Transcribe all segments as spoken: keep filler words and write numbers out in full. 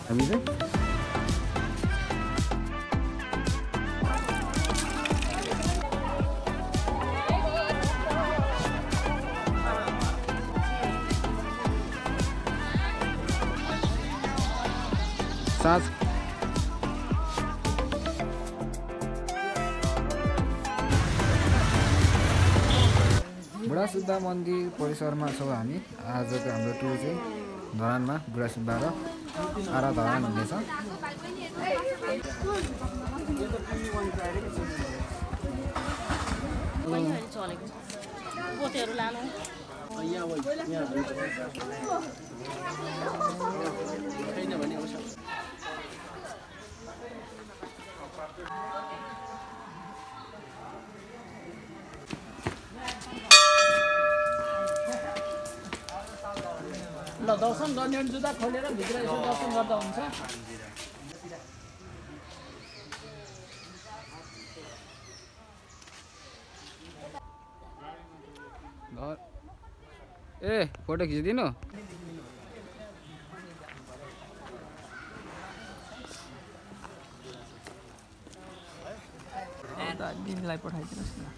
हामी चाहिँ साँझ बुढासुब्बा मन्दिर परिसरमा छौँ हामी। आजको हाम्रो टुर चाहिँ धरानमा बुढासुब्बा र आरा धरान हुनेछ। ल दर्शन गर्ने जुत्ता खोलेर भित्र यसो दर्शन गर्दा हुन्छ। ए फोटो खिचिदिनु। दिदीलाई पठाइदिनुहोस् न।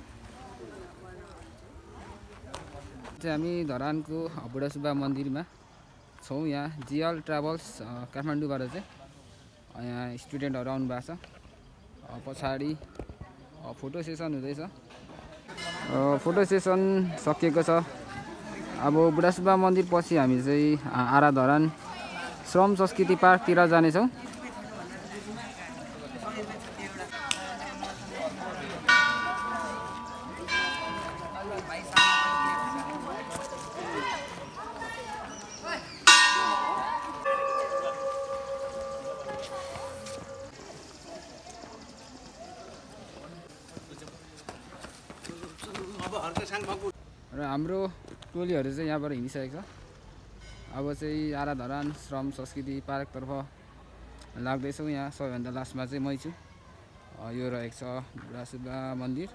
चाहिँ हामी धरानको बुढासुब्बा मन्दिरमा छौँ। यहाँ जिएल ट्राभल्स काठमाडौँबाट चाहिँ यहाँ स्टुडेन्टहरू आउनु भएको छ। पछाडि फोटो सेसन हुँदैछ। फोटो सेसन सकिएको छ। अब बुढासुब्बा मन्दिर पछि हामी चाहिँ आरा धरान श्रम संस्कृति पार्कतिर जानेछौँ। र हाम्रो टोलीहरू चाहिँ यहाँबाट हिँडिसकेको छ। अब चाहिँ आरा धरान श्रम संस्कृति पार्कतर्फ लाग्दैछौँ। यहाँ सबैभन्दा लास्टमा चाहिँ मै छु। यो रहेको छ बुढासुब्बा मन्दिर।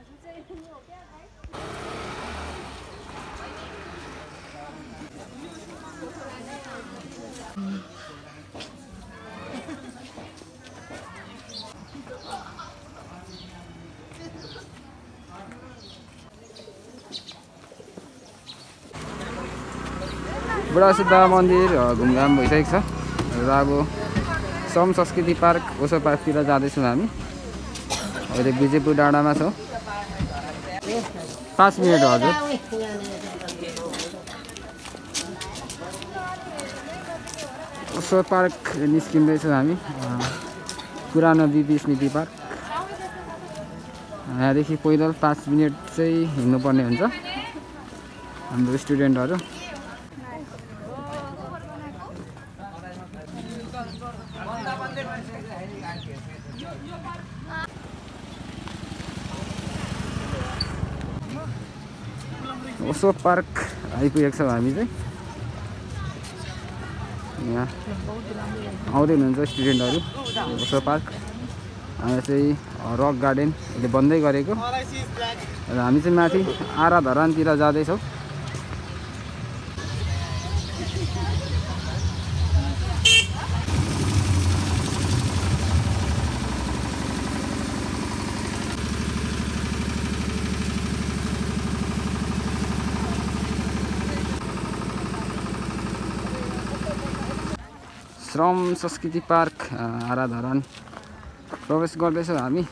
बुढासुब्बा मन्दिर घुमघाम भइसकेको छ र अब श्रम संस्कृति पार्क ओसो पार्कतिर जाँदैछौँ हामी। अहिले विजयपुर डाँडामा छौँ। पाँच मिनट हजुर। ओसो पार्क निस्किँदैछौँ हामी। पुरानो बिपी स्मृति पार्क। यहाँदेखि पैदल पाँच मिनट चाहिँ हिँड्नुपर्ने हुन्छ हाम्रो स्टुडेन्टहरू। ओसो पार्क आइपुगेको छौँ हामी चाहिँ। यहाँ आउँदै हुनुहुन्छ स्टुडेन्टहरू। ओसो पार्क यहाँ चाहिँ रक गार्डन अहिले बन्दै गरेको र हामी चाहिँ माथि आरा धरानतिर जाँदैछौँ। श्रम संस्कृति पार्क आरा धरान प्रवेश गर्दैछौँ हामी।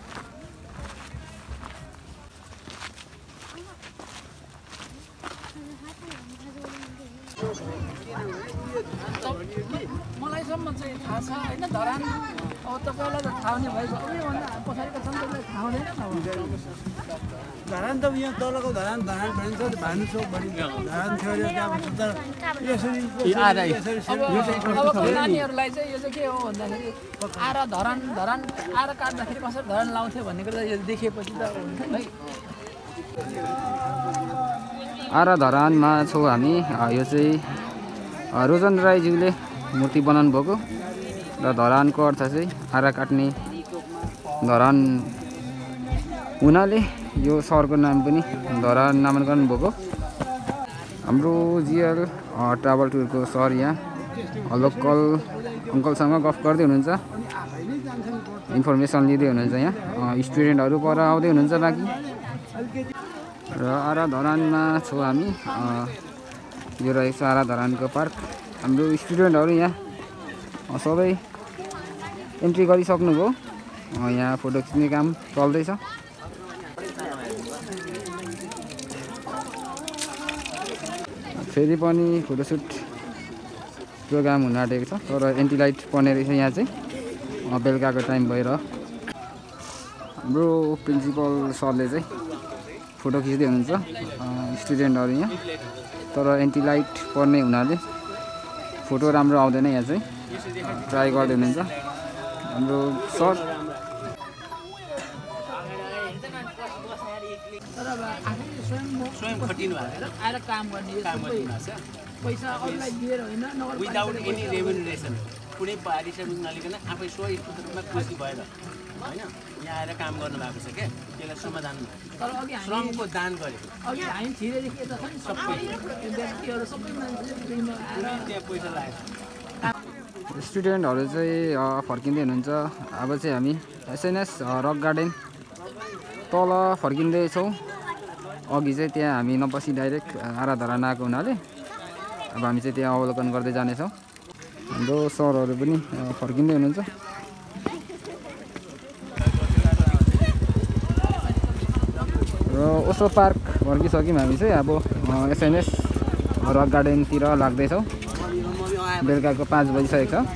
मलाईसम्म चाहिँ थाहा छ होइन धरान। अब तपाईँलाई त थाहा हुने भइसक्यो। उयोभन्दा पछाडिको छन् तपाईँलाई थाहा हुँदैन न। धरान त यहाँ तलको धरान धरान भनिन्छ भानुचोक भनिन्छ। धरान थियो यसरी अब नानीहरूलाई चाहिँ यो चाहिँ के हो भन्दाखेरि आरा धरान धरान आरा काट्दाखेरि कसरी धरान लाउँथ्यो भन्ने कुरा यो देखेपछि त हुन्छ है। आरा धरानमा छौँ हामी। यो चाहिँ रोजन राईज्यूले मूर्ति बनाउनु भएको र धरानको अर्थ चाहिँ आरा काट्ने धरान हुनाले यो सहरको नाम पनि धरान नामाकरण भएको। हाम्रो जिएल ट्राभल टुरको सहर यहाँ लोकल अङ्कलसँग गफ गर्दै हुनुहुन्छ, इन्फर्मेसन लिँदै हुनुहुन्छ। यहाँ स्टुडेन्टहरू पर आउँदै हुनुहुन्छ बाँकी। र आरा धरानमा छौँ हामी। यो रहेछ आरा धरानको पार्क। हाम्रो स्टुडेन्टहरू यहाँ सबै एन्ट्री गरिसक्नुभयो। यहाँ फोटो खिच्ने काम चल्दैछ। फेरि पनि फोटोसुट प्रोग्राम हुन आँटेको छ, तर एन्टी लाइट पर्ने रहेछ यहाँ चाहिँ बेलुकाको टाइम भएर। हाम्रो प्रिन्सिपल सरले चाहिँ फोटो खिच्दै हुनुहुन्छ स्टुडेन्टहरू यहाँ, तर एन्टी लाइट पर्ने हुनाले फोटो राम्रो आउँदैन। यहाँ चाहिँ ट्राई गर्दै हुनुहुन्छ हाम्रो सर। स्वयं खटिनु भएर आएर काम गर्ने पैसा अरूलाई दिएर होइन, विदाउट एनी रेम्युनरेसन, कुनै पारिश्रमिक नलिकन आफै स्वस्फूर्त रूपमा खुसी भएर होइन यहाँ आएर काम गर्नु भएको छ क्या। त्यसलाई श्रमदान तर अघि श्रमको दान गरेको। अघि हामी छिरेदेखि यता छ नि सबै व्यक्तिहरू सबै मान्छेले आएर त्यहाँ पैसा लाग्यो। स्टुडेन्टहरू चाहिँ फर्किँदै हुनुहुन्छ। अब चाहिँ हामी एसएनएस रक गार्डन तल फर्किँदैछौँ। अघि चाहिँ त्यहाँ हामी नपसी डाइरेक्ट आरा धरान आएको हुनाले अब हामी चाहिँ त्यहाँ अवलोकन गर्दै जानेछौँ। हाम्रो सरहरू पनि फर्किँदै हुनुहुन्छ। र ओसो पार्क फर्किसक्यौँ हामी चाहिँ। अब एसएनएस रक गार्डनतिर लाग्दैछौँ। बेलुकाको पाँच बजिसकेको छ।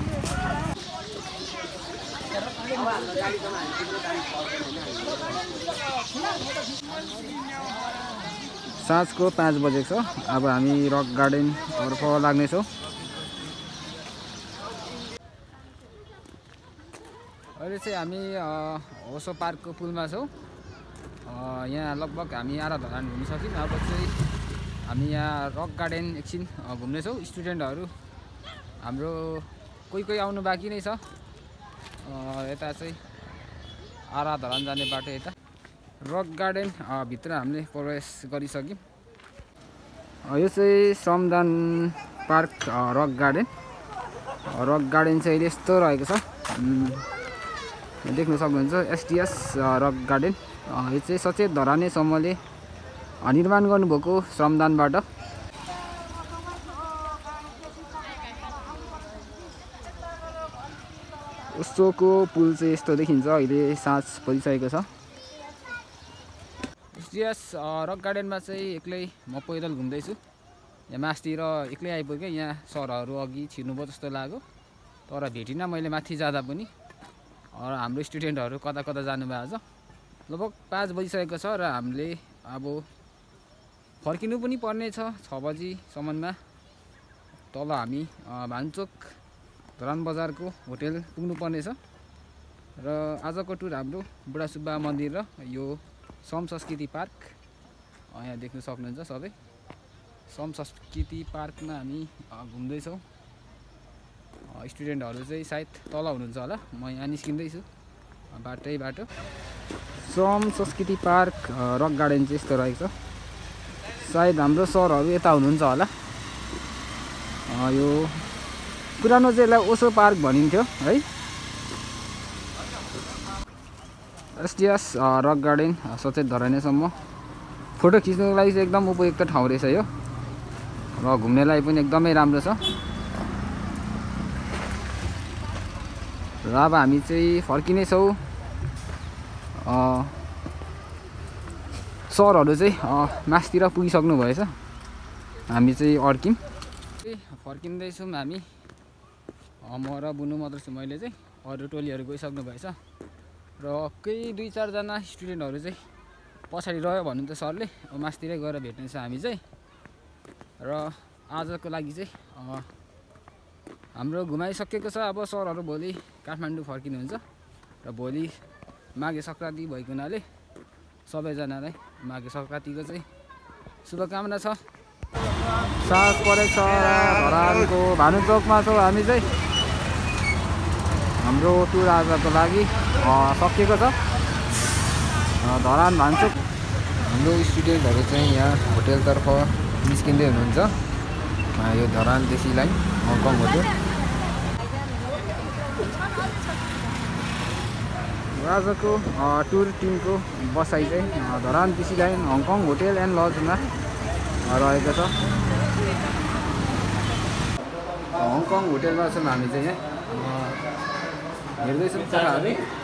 साँझको पाँच बजेको छ। अब हामी रक गार्डनतर्फ लाग्नेछौँ। अहिले चाहिँ हामी ओसो पार्कको पुलमा छौँ। यहाँ लगभग हामी आरा धरान घुमिसक्यौँ। अब चाहिँ हामी यहाँ रक गार्डन एकछिन घुम्नेछौँ। स्टुडेन्टहरू हाम्रो कोही कोही आउनु बाँकी नै छ। यता चाहिँ आरा धरान जाने बाटो यता रक गार्डन भित्र हामीले प्रवेश गरिसक्यौँ। यो चाहिँ श्रमदान park rock garden. Rock garden चाहिँ अहिले यस्तो रहेको छ, देख्न सक्नुहुन्छ। एसटिएस रक गार्डन यो चाहिँ सचेत धराने समूहले निर्माण गर्नुभएको श्रमदानबाट। उसको पुल चाहिँ यस्तो देखिन्छ। अहिले साँझ परिसकेको छ। एसटिएस रक गार्डनमा चाहिँ एक्लै म पैदल घुम्दैछु। यहाँ मास्तिर एक्लै आइपुगेँ। यहाँ सरहरू अघि छिर्नुभयो जस्तो लाग्यो, तर भेटिनँ मैले माथि जाँदा पनि। हाम्रो स्टुडेन्टहरू कता कता जानुभएको छ। लगभग पाँच बजिसकेको छ र हामीले अब फर्किनु पनि पर्ने छ छ बजीसम्ममा। तल हामी भान्चोक धरान बजारको होटेल पुग्नु पर्नेछ। र आजको टुर हाम्रो बुढा सुब्बा मन्दिर र यो सम संस्कृति पार्क यहाँ देख्न सक्नुहुन्छ। सबै सम संस्कृति पार्कमा हामी घुम्दैछौँ। स्टुडेन्टहरू चाहिँ सायद तल हुनुहुन्छ होला। म यहाँ निस्किँदैछु बाटै बाटो। सम संस्कृति पार्क रक गार्डन चाहिँ यस्तो रहेको छ। सायद हाम्रो सरहरू यता हुनुहुन्छ होला। यो पुरानो चाहिँ यसलाई ओसो पार्क भनिन्थ्यो है। एसटिएस रक गार्डन सचेत धरानेसम्म फोटो खिच्नुको लागि चाहिँ एकदम उपयुक्त ठाउँ रहेछ यो, र घुम्नेलाई पनि एकदमै राम्रो छ। र अब हामी चाहिँ फर्किनेछौँ। सरहरू चाहिँ मासतिर पुगिसक्नु भएछ। हामी चाहिँ अड्क्यौँ। फर्किँदैछौँ हामी। म र बुनु मात्र छु। मैले चाहिँ अरू टोलीहरू गइसक्नु भएछ। र केही दुई चारजना स्टुडेन्टहरू चाहिँ पछाडि रह्यो भन्नु त सरले। मासतिरै गएर भेट्ने छ हामी चाहिँ। र आजको लागि चाहिँ हाम्रो घुमाइसकेको छ। अब सरहरू भोलि काठमाडौँ फर्किनुहुन्छ र भोलि माघे सङ्क्रान्ति भएको हुनाले सबैजनालाई माघे सङ्क्रान्तिको चाहिँ शुभकामना छ। साँझ परेको छ। धरानको भानुचोकमा छौँ हामी चाहिँ। हाम्रो टुर आजको लागि सकिएको छ। धरान भान्चोक हाम्रो स्टुडेन्टहरू चाहिँ यहाँ होटेलतर्फ निस्किँदै हुनुहुन्छ। यो Dharan Desi line Hong Kong hotel. आजको टुर टिमको बसाइ चाहिँ Dharan Desi line Hong Kong hotel and लजमा रहेको छ। हङकङ होटेलमा छौँ हामी चाहिँ यहाँ हेर्दैछौँ जग्गाहरू।